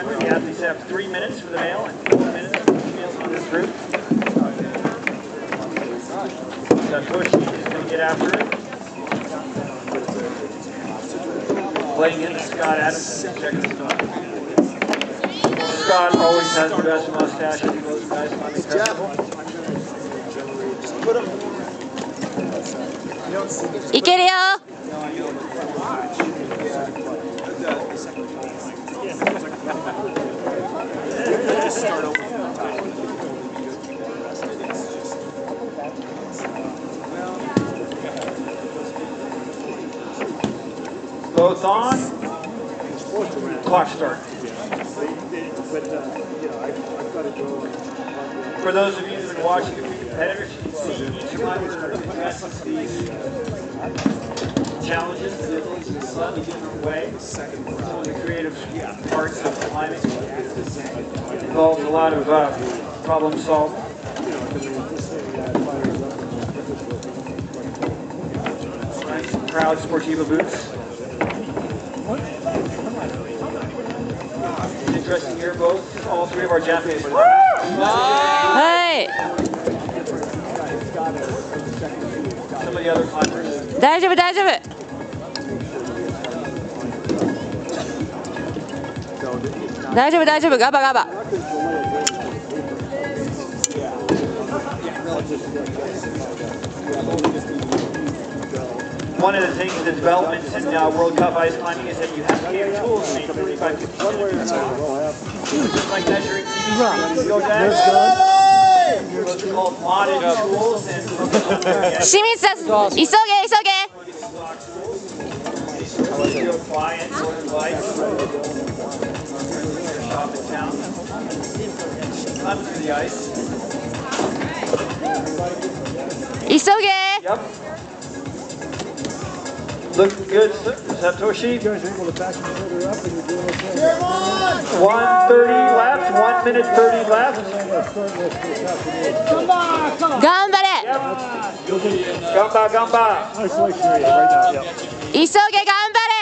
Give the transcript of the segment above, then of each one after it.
timer. The athletes have 3 minutes for the male and 4 minutes for the females on this group. Satoshi is going to get after it. Playing into Scott Adamson, checking his phone. Scott always has the best mustache of those guys on the festival. いけるよ。 Both on. Clock start. For those of you who've been watching the competitors, you can see each climber addresses these challenges and abilities in a slightly different way. Some of the creative parts of climbing involves a lot of problem solving. Nice proud Sportiva boots. Interesting here, both, all three of our Japanese. Hey. Some of the other climbers. 大丈夫大丈夫。大丈夫大丈夫、ガバガバ。 One of the things, the developments in World Cup ice climbing is that you have to get tools made 35 just like measuring TV screens. Go down. Those are called modded tools. 清水さん、急げ急げ。急げ。 Yep. Looking good, Satoshi. 1:30 laps, 1 minute 30 laps. 頑張れ。 ガンバガンバ。 急げ頑張れ。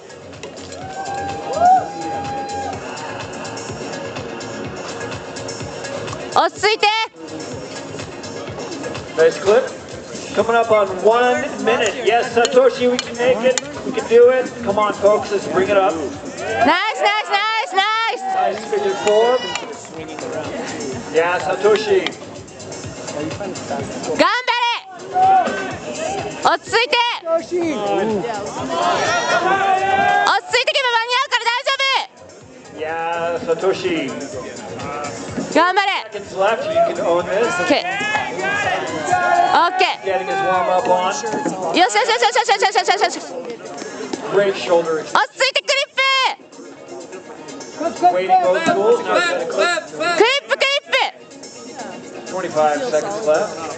落ち着いて。 Nice clip. Coming up on 1 minute. Yes, Satoshi, we can make it. We can do it. Come on, folks, let's bring it up. Nice, nice, nice, nice. Nice figure 4. Yeah, Satoshi. 頑張れ。落ち着いて。落ち着いてけば間に合うから大丈夫。 Yeah, Satoshi. 頑張れ。 Seconds left. You can own this. Okay. Okay. Getting his warm up on. よしよしよしよしよしよしよしよし。 Great shoulder. 落ち着いてクリップ。 Waiting those tools. Now he's got a clip. クリップクリップ。 25 seconds left.